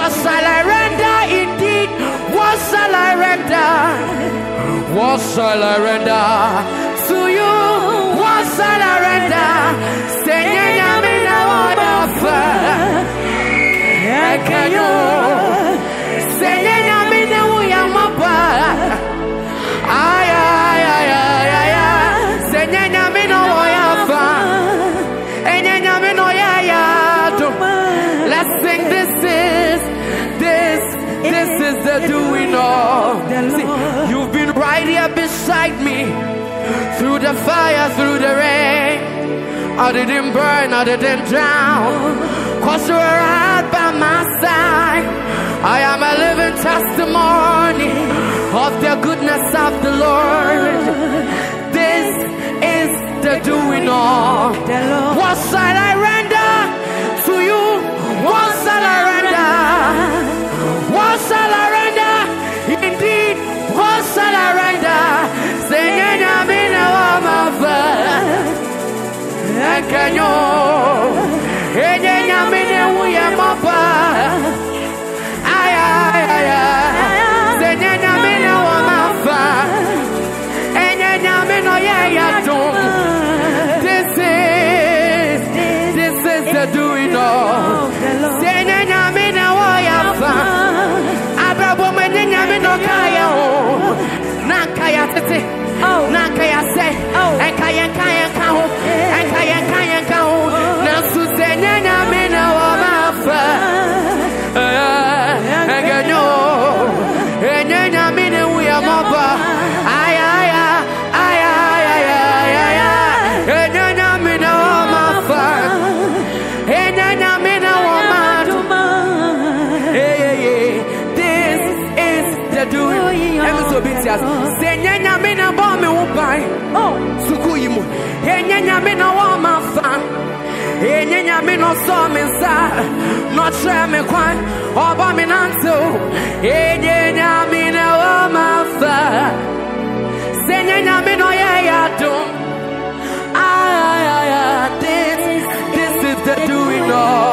What shall I render indeed? What shall I render? What shall I render to you? What shall I render? Say me no offer. Can you say me no yamapa? Ay. Say me no offer. Me no ya. Let's sing. This is the doing of. See, you've been right here beside me through the fire, through the rain. I didn't burn, I didn't drown, 'cause you were right by my side. I am a living testimony of the goodness of the Lord. This is the doing of the Lord. What shall I render to you? What shall I render? What shall I render? Indeed, what shall I render? Singing a mina wama and can you? Singing a mina wama. Ay. Singing a mina wama. And a mina ya don't. This is the doing of. Singing a mina wama. Nakaya tete, nakaya say, and kaya kaho, and kaya kaho. Nasu senya mina wamafa, and ganyo, and mina we are maba. Ay, and mina wamafa, and mina wama. Doing episodes. Senya mina bomb upai. Oh, Sukuimu. Enya mina wama fan. Enya mina so mensa. Not share me kwan. Oba minanto. Enya mina wama fan. Senya mina ya dum. This is the doing of.